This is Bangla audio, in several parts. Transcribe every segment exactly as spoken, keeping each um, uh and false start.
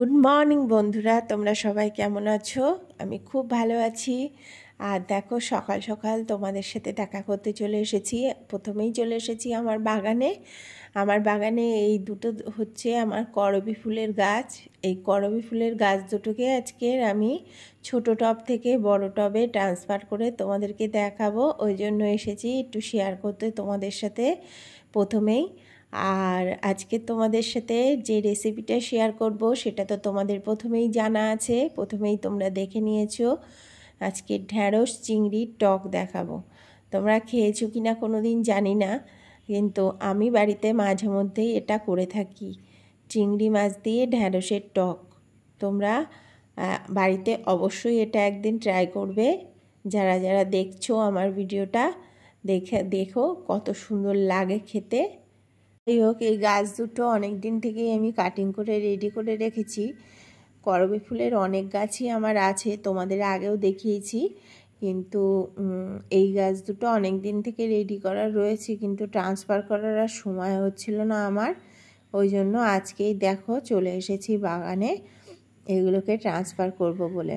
গুড মর্নিং বন্ধুরা, তোমরা সবাই কেমন আছো? আমি খুব ভালো আছি। আর দেখো, সকাল সকাল তোমাদের সাথে দেখা করতে চলে এসেছি। প্রথমেই চলে এসেছি আমার বাগানে। আমার বাগানে এই দুটো হচ্ছে আমার করবী ফুলের গাছ। এই করবী ফুলের গাছ দুটোকে আজকের আমি ছোট টব থেকে বড় টবে ট্রান্সফার করে তোমাদেরকে দেখাবো। ওই জন্য এসেছি একটু শেয়ার করতে তোমাদের সাথে প্রথমেই। আর আজকে তোমাদের সাথে যে রেসিপিটা শেয়ার করব সেটা তো তোমাদের প্রথমেই জানা আছে, প্রথমেই তোমরা দেখে নিয়েছো। আজকে ঢ্যাঁড়স চিংড়ির টক দেখাবো। তোমরা খেয়েছো কি না কোনো দিন জানি না, কিন্তু আমি বাড়িতে মাঝে মধ্যেই এটা করে থাকি, চিংড়ি মাছ দিয়ে ঢ্যাঁড়সের টক। তোমরা বাড়িতে অবশ্যই এটা একদিন ট্রাই করবে। যারা যারা দেখছো আমার ভিডিওটা দেখে দেখো কত সুন্দর লাগে খেতে। যাই হোক, এই গাছ দুটো অনেক দিন থেকেই আমি কাটিং করে রেডি করে রেখেছি। করবী ফুলের অনেক গাছই আমার আছে, তোমাদের আগেও দেখিয়েছি, কিন্তু এই গাছ দুটো অনেক দিন থেকে রেডি করা রয়েছে, কিন্তু ট্রান্সফার করার আর সময় হচ্ছিল না আমার। ওই জন্য আজকেই দেখো চলে এসেছি বাগানে এগুলোকে ট্রান্সফার করব বলে।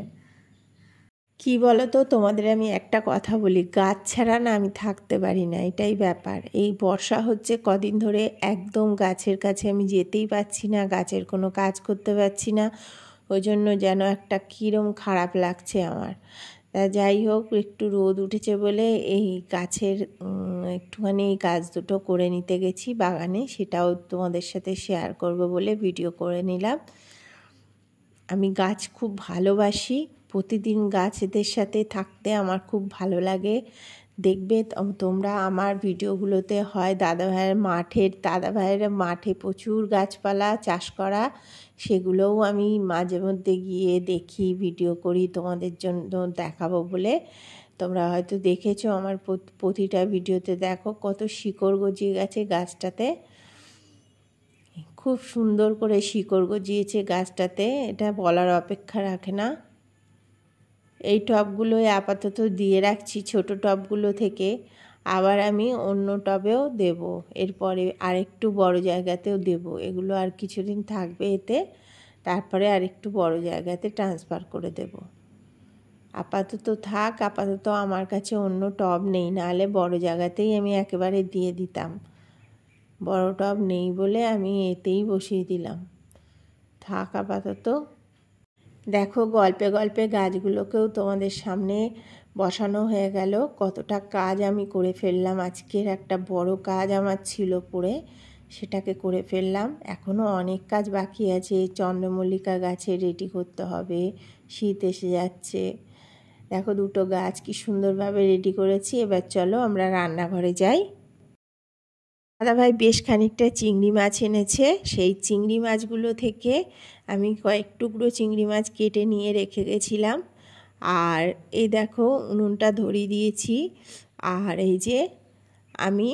কি বলো তো, তোমাদের আমি একটা কথা বলি, গাছ ছাড়া না আমি থাকতে পারি না, এটাই ব্যাপার। এই বর্ষা হচ্ছে কদিন ধরে, একদম গাছের কাছে আমি যেতেই পারছি না, গাছের কোনো কাজ করতে পারছি না। ওই জন্য যেন একটা কীরম খারাপ লাগছে আমার। তা যাই হোক, একটু রোদ উঠেছে বলে এই গাছের একটুখানি এই গাছ দুটো করে নিতে গেছি বাগানে, সেটাও তোমাদের সাথে শেয়ার করব বলে ভিডিও করে নিলাম। আমি গাছ খুব ভালোবাসি, প্রতিদিন গাছদের সাথে থাকতে আমার খুব ভালো লাগে। দেখবে তোমরা আমার ভিডিওগুলোতে হয় দাদাভাইয়ের মাঠের দাদাভাইয়ের মাঠে প্রচুর গাছপালা চাষ করা, সেগুলোও আমি মাঝে মধ্যে গিয়ে দেখি, ভিডিও করি তোমাদের জন্য দেখাবো বলে। তোমরা হয়তো দেখেছো আমার প্রতিটা ভিডিওতে, দেখো কত শিকড় গজিয়ে গেছে গাছটাতে, খুব সুন্দর করে শিকড় গজিয়েছে গাছটাতে, এটা বলার অপেক্ষা রাখে না। এই টবগুলোয় আপাতত দিয়ে রাখছি ছোট টবগুলো থেকে, আবার আমি অন্য টবেও দেব, এরপরে আরেকটু বড় জায়গাতেও দেব। এগুলো আর কিছুদিন থাকবে এতে, তারপরে আরেকটু বড় জায়গাতে ট্রান্সফার করে দেব। আপাতত থাক, আপাতত আমার কাছে অন্য টব নেই, নাহলে বড় জায়গাতেই আমি একেবারে দিয়ে দিতাম। বড় টব নেই বলে আমি এতেই বসিয়ে দিলাম, থাক আপাতত। দেখো, গল্পে গল্পে গাছগুলোকেও তোমাদের সামনে বসানো হয়ে গেল। কতটা কাজ আমি করে ফেললাম, আজকের একটা বড় কাজ আমার ছিল পড়ে, সেটাকে করে ফেললাম। এখনও অনেক কাজ বাকি আছে, চন্দ্রমল্লিকা গাছে রেডি করতে হবে, শীত এসে যাচ্ছে। দেখো দুটো গাছ কি সুন্দরভাবে রেডি করেছি। এবার চলো আমরা রান্নাঘরে যাই। দাদাভাই বেশ খানিকটা চিংড়ি মাছ এনেছে, সেই চিংড়ি মাছগুলো থেকে আমি কয়েক টুকরো চিংড়ি মাছ কেটে নিয়ে রেখে গেছিলাম। আর এই দেখো উনুনটা ধরিয়ে দিয়েছি। আর এই যে আমি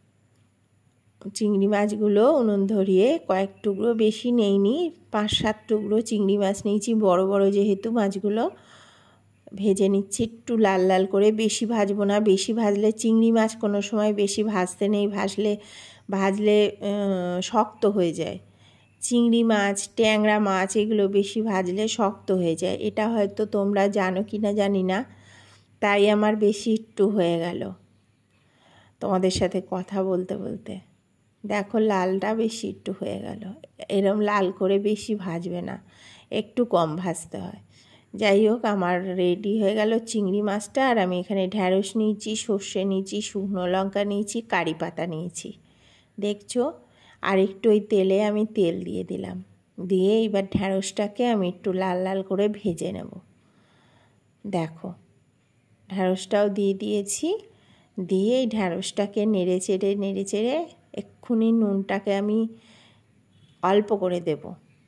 চিংড়ি মাছগুলো উনুন ধরিয়ে কয়েক টুকরো, বেশি নেইনি, পাঁচ সাত টুকরো চিংড়ি মাছ নিয়েছি, বড় বড় যেহেতু মাছগুলো। ভেজে নিচ্ছি একটু লাল লাল করে, বেশি ভাজবো না, বেশি ভাজলে চিংড়ি মাছ কোনো সময় বেশি ভাজতে নেই, ভাজলে ভাজলে শক্ত হয়ে যায়। চিংড়ি মাছ, ট্যাংরা মাছ এগুলো বেশি ভাজলে শক্ত হয়ে যায়, এটা হয়তো তোমরা জানো কি না জানি না, তাই আমার বেশি একটু হয়ে গেল তোমাদের সাথে কথা বলতে বলতে। দেখো লালটা বেশি একটু হয়ে গেল, এরম লাল করে বেশি ভাজবে না, একটু কম ভাজতে হয়। যাই হোক, আমার রেডি হয়ে গেল চিংড়ি মাছটা। আর আমি এখানে ঢ্যাঁড়স নিয়েছি, সর্ষে নিয়েছি, শুকনো লঙ্কা নিয়েছি, কারি পাতা নিয়েছি, দেখছো। আর একটু ওই তেলে আমি তেল দিয়ে দিলাম, দিয়ে এবার ঢ্যাঁড়সটাকে আমি একটু লাল লাল করে ভেজে নেব। দেখো ঢ্যাঁড়সটাও দিয়ে দিয়েছি, দিয়ে এই ঢ্যাঁড়সটাকে নেড়ে চেড়ে নেড়ে চেড়ে এক্ষুনি নুনটাকে আমি অল্প করে দেব।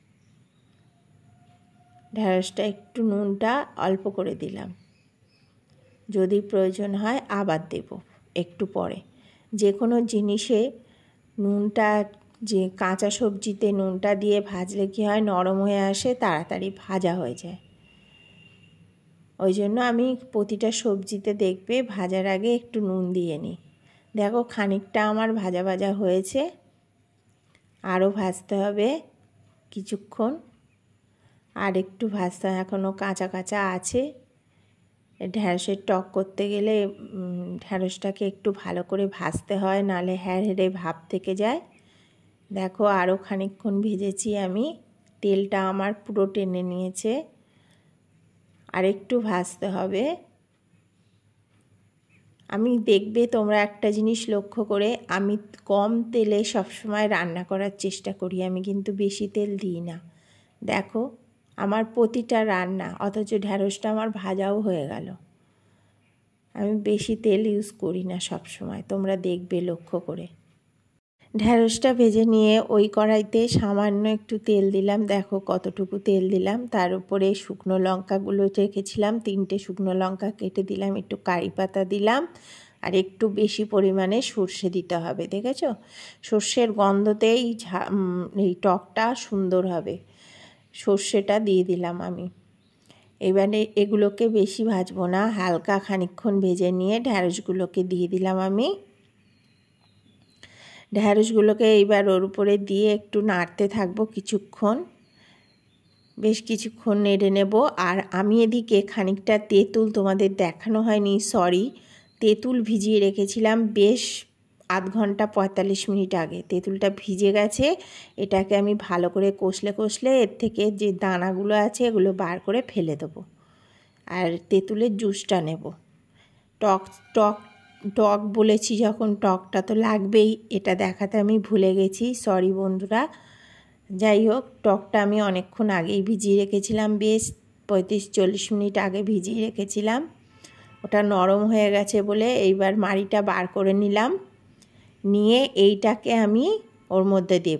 ঢ্যাঁড়সটা একটু নুনটা অল্প করে দিলাম, যদি প্রয়োজন হয় আবার দেব একটু পরে। যে কোনো জিনিসে নুনটা, যে কাঁচা সবজিতে নুনটা দিয়ে ভাজলে কী হয়, নরম হয়ে আসে, তাড়াতাড়ি ভাজা হয়ে যায়। ওই জন্য আমি প্রতিটা সবজিতে দেখবে ভাজার আগে একটু নুন দিয়ে নিই। দেখো খানিকটা আমার ভাজা ভাজা হয়েছে, আরও ভাজতে হবে কিছুক্ষণ। আর একটু ভাজতে এখনও কাঁচা কাঁচা আছে। ঢ্যাঁড়সের টক করতে গেলে ঢ্যাঁড়সটাকে একটু ভালো করে ভাজতে হয়, নালে হ্যাঁ হেরে ভাব থেকে যায়। দেখো আরও খানিকক্ষণ ভেজেছি আমি, তেলটা আমার পুরো টেনে নিয়েছে। আর একটু ভাজতে হবে। আমি দেখবে তোমরা একটা জিনিস লক্ষ্য করে, আমি কম তেলে সবসময় রান্না করার চেষ্টা করি, আমি কিন্তু বেশি তেল দিই না। দেখো আমার প্রতিটা রান্না, অথচ ঢ্যাঁড়সটা আমার ভাজাও হয়ে গেল। আমি বেশি তেল ইউজ করি না সব সময়, তোমরা দেখবে লক্ষ্য করে। ঢ্যাঁড়সটা ভেজে নিয়ে ওই কড়াইতে সামান্য একটু তেল দিলাম, দেখো কতটুকু তেল দিলাম। তার উপরে শুকনো লঙ্কাগুলো রেখেছিলাম, তিনটে শুকনো লঙ্কা কেটে দিলাম, একটু কারি পাতা দিলাম, আর একটু বেশি পরিমাণে সর্ষে দিতে হবে। দেখেছো, সর্ষের গন্ধতেই এই টকটা সুন্দর হবে। সর্ষেটা দিয়ে দিলাম আমি। এবারে এগুলোকে বেশি ভাজবো না, হালকা খানিকক্ষণ ভেজে নিয়ে ঢ্যাঁড়সগুলোকে দিয়ে দিলাম আমি। ঢ্যাঁড়সগুলোকে এইবার ওর উপরে দিয়ে একটু নাড়তে থাকবো কিছুক্ষণ, বেশ কিছুক্ষণ নেড়ে নেব। আর আমি এদিকে খানিকটা তেঁতুল, তোমাদের দেখানো হয়নি, সরি, তেঁতুল ভিজিয়ে রেখেছিলাম বেশ আধ ঘন্টা পঁয়তাল্লিশ মিনিট আগে। তেঁতুলটা ভিজে গেছে, এটাকে আমি ভালো করে কষলে কষলে এর থেকে যে দানাগুলো আছে এগুলো বার করে ফেলে দেবো, আর তেঁতুলের জুসটা নেব। টক টক টক বলেছি যখন, টকটা তো লাগবেই, এটা দেখাতে আমি ভুলে গেছি, সরি বন্ধুরা। যাই হোক, টকটা আমি অনেকক্ষণ আগেই ভিজিয়ে রেখেছিলাম, বেশ পঁয়ত্রিশ চল্লিশ মিনিট আগে ভিজিয়ে রেখেছিলাম। ওটা নরম হয়ে গেছে বলে এইবার মাড়িটা বার করে নিলাম, নিয়ে এইটাকে আমি ওর মধ্যে দেব।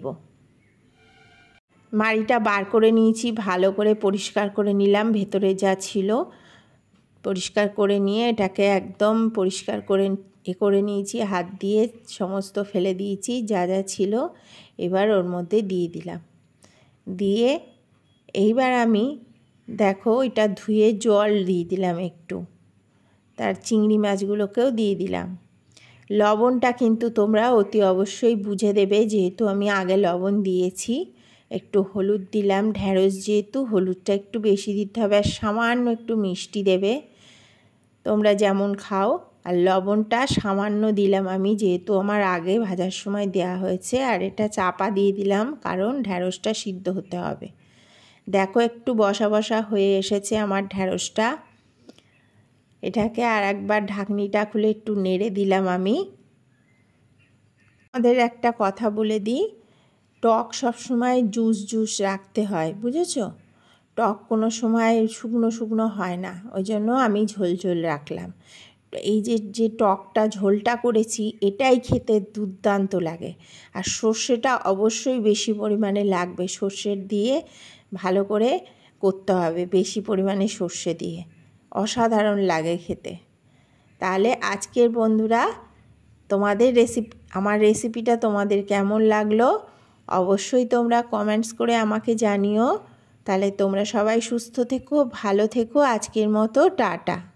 মাড়িটা বার করে নিয়েছি, ভালো করে পরিষ্কার করে নিলাম, ভেতরে যা ছিল পরিষ্কার করে নিয়ে এটাকে একদম পরিষ্কার করে এ করে নিয়েছি, হাত দিয়ে সমস্ত ফেলে দিয়েছি যা যা ছিল। এবার ওর মধ্যে দিয়ে দিলাম, দিয়ে এইবার আমি দেখো এটা ধুয়ে জল দিয়ে দিলাম একটু, তার চিংড়ি মাছগুলোকেও দিয়ে দিলাম। লবণটা কিন্তু তোমরা অতি অবশ্যই বুঝে দেবে, যেহেতু আমি আগে লবণ দিয়েছি। একটু হলুদ দিলাম, ঢ্যাঁড়স যেহেতু হলুদটা একটু বেশি দিতে হবে, আর সামান্য একটু মিষ্টি দেবে তোমরা যেমন খাও। আর লবণটা সামান্য দিলাম আমি, যেহেতু আমার আগে ভাজার সময় দেয়া হয়েছে। আর এটা চাপা দিয়ে দিলাম, কারণ ঢ্যাঁড়সটা সিদ্ধ হতে হবে। দেখো একটু বসা বসা হয়ে এসেছে আমার ঢ্যাঁড়সটা। এটাকে আর একবার ঢাকনিটা খুলে একটু নেড়ে দিলাম আমি। আমাদের একটা কথা বলে দিই, টক সবসময় জুস জুস রাখতে হয়, বুঝেছো? টক কোনো সময় শুকনো শুকনো হয় না, ওই জন্য আমি ঝোল ঝোল রাখলাম। এই যে যে টকটা ঝোলটা করেছি, এটাই খেতে দুর্দান্ত লাগে। আর সর্ষেটা অবশ্যই বেশি পরিমাণে লাগবে, সর্ষের দিয়ে ভালো করে করতে হবে, বেশি পরিমাণে সর্ষে দিয়ে, অসাধারণ লাগে খেতে। তাহলে আজকের বন্ধুরা তোমাদের রেসিপি, আমার রেসিপিটা তোমাদের কেমন লাগলো অবশ্যই তোমরা কমেন্টস করে আমাকে জানিও। তাহলে তোমরা সবাই সুস্থ থেকো, ভালো থেকো। আজকের মতো টাটা।